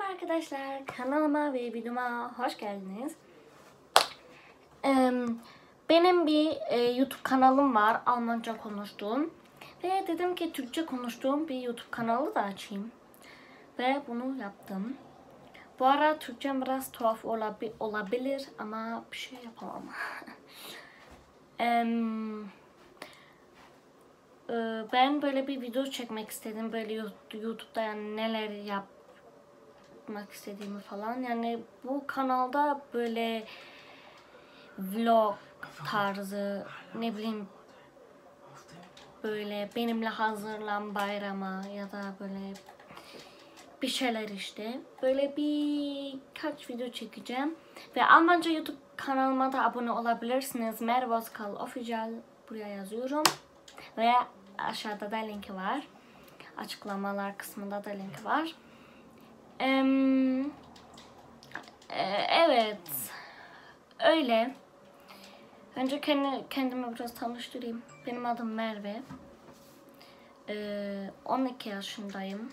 Merhaba arkadaşlar, kanalıma ve videoma hoş geldiniz. Benim bir YouTube kanalım var, Almanca konuştuğum. Ve dedim ki Türkçe konuştuğum bir YouTube kanalı da açayım. Ve bunu yaptım. Bu ara Türkçem biraz tuhaf olabilir ama bir şey yapamam. Ben böyle bir video çekmek istedim. Böyle YouTube'da yani neler yapmak istediğimi falan. Yani bu kanalda böyle vlog tarzı, ne bileyim, böyle benimle hazırlan bayrama ya da böyle bir şeyler işte. Böyle birkaç video çekeceğim. Ve Almanca YouTube kanalıma da abone olabilirsiniz. Merhaba Özkal Official buraya yazıyorum. Ve aşağıda da linki var. Açıklamalar kısmında da linki var. Evet. Öyle. Önce kendimi biraz tanıştırayım. Benim adım Merve. 12 yaşındayım.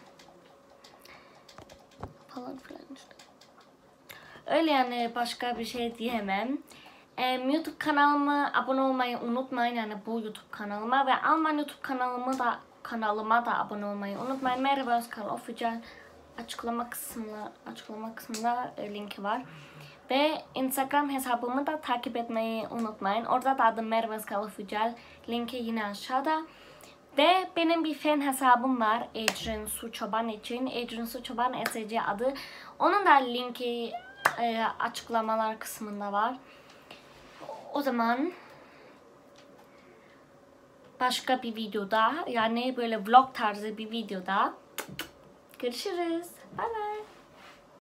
Falan filan işte. Öyle yani, başka bir şey diyemem. YouTube kanalıma abone olmayı unutmayın, yani bu YouTube kanalıma, ve Alman YouTube kanalıma da abone olmayı unutmayın. Merhaba Özkal Official açıklama kısmında linki var. Ve Instagram hesabımı da takip etmeyi unutmayın. Orada da adım Merve Özkal Official. Linki yine aşağıda. Ve benim bir fan hesabım var. Ecrin Su Çoban için. Ecrin Su Çoban SC adı. Onun da linki açıklamalar kısmında var. O zaman başka bir videoda, yani böyle vlog tarzı bir videoda görüşürüz. Bye bye.